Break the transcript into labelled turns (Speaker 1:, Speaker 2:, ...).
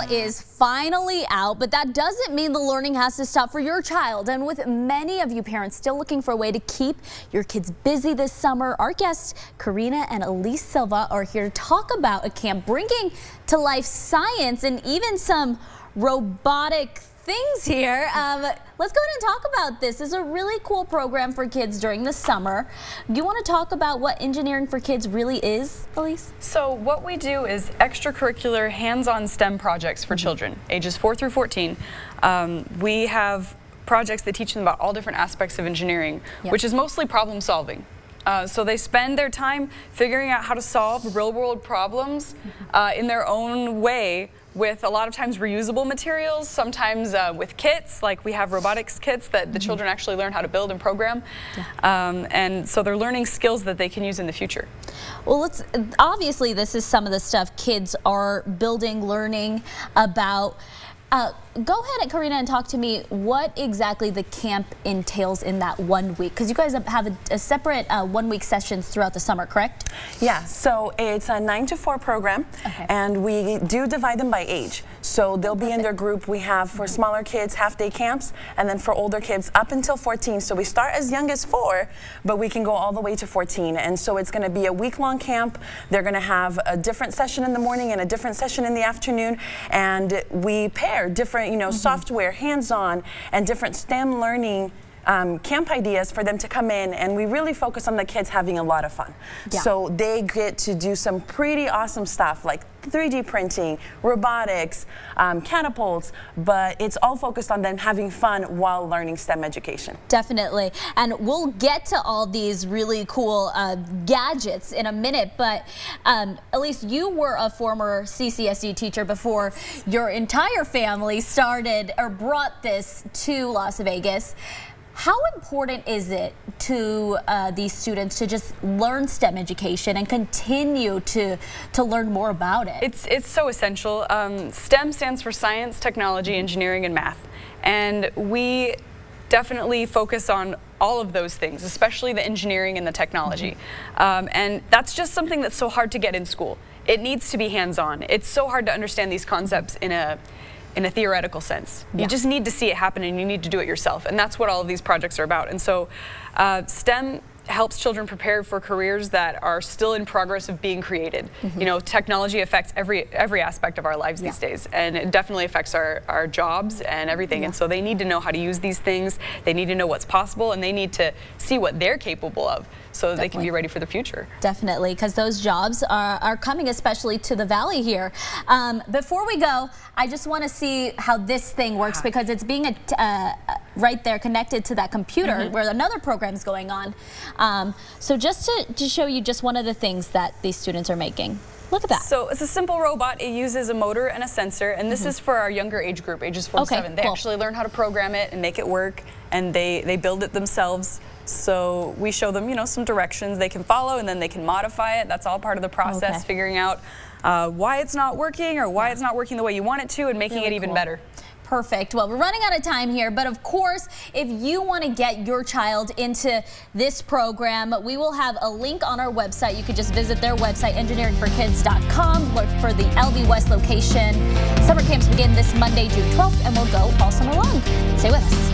Speaker 1: is finally out, but that doesn't mean the learning has to stop for your child. And with many of you parents still looking for a way to keep your kids busy this summer, our guests Karina and Elise Silva are here to talk about a camp bringing to life science and even some robotic things here. Let's go ahead and talk about this. This is a really cool program for kids during the summer. You want to talk about what Engineering for Kids really is, Elise?
Speaker 2: So what we do is extracurricular hands-on STEM projects for children, ages 4 through 14. We have projects that teach them about all different aspects of engineering, which is mostly problem solving. So they spend their time figuring out how to solve real-world problems in their own way, with a lot of times reusable materials, sometimes with kits, like we have robotics kits that the children actually learn how to build and program. And so they're learning skills that they can use in the future.
Speaker 1: Well, obviously this is some of the stuff kids are building, learning about. Go ahead, and Karina, and talk to me what exactly the camp entails in that 1 week, because you guys have a separate 1 week sessions throughout the summer, correct?
Speaker 3: Yeah, so it's a 9 to 4 program, and we do divide them by age. So they'll be in their group. We have for smaller kids half-day camps, and then for older kids up until 14. So we start as young as 4, but we can go all the way to 14. And so it's going to be a week-long camp. They're going to have a different session in the morning and a different session in the afternoon, and we pair different software, hands-on, and different STEM learning camp ideas for them to come in, and we really focus on the kids having a lot of fun. So they get to do some pretty awesome stuff like 3D printing, robotics, catapults, but it's all focused on them having fun while learning STEM education.
Speaker 1: Definitely, and we'll get to all these really cool gadgets in a minute, but Elise, you were a former CCSD teacher before your entire family started or brought this to Las Vegas. How important is it to these students to just learn STEM education and continue to learn more about it?
Speaker 2: It's so essential. STEM stands for science, technology, engineering, and math. And we definitely focus on all of those things, especially the engineering and the technology. And that's just something that's so hard to get in school. It needs to be hands-on. It's so hard to understand these concepts in a theoretical sense. You just need to see it happen, and you need to do it yourself, and that's what all of these projects are about. And so STEM helps children prepare for careers that are still in progress of being created. You know, technology affects every aspect of our lives these days, and it definitely affects our jobs and everything. And so they need to know how to use these things, they need to know what's possible, and they need to see what they're capable of so that they can be ready for the future.
Speaker 1: Definitely, because those jobs are coming, especially to the Valley here. Before we go, I just want to see how this thing works, because it's being right there connected to that computer where another program is going on. So just to show you just one of the things that these students are making. Look at that.
Speaker 2: So it's a simple robot. It uses a motor and a sensor, and this is for our younger age group, ages 4 to 7. They actually learn how to program it and make it work, and they build it themselves. So we show them, some directions they can follow, and then they can modify it. That's all part of the process, figuring out why it's not working or why it's not working the way you want it to, and making it even better.
Speaker 1: Perfect. Well, we're running out of time here, but of course, if you want to get your child into this program, we will have a link on our website. You could just visit their website, engineeringforkids.com. Look for the LV West location. Summer camps begin this Monday, June 12th, and we'll go all summer long. Stay with us.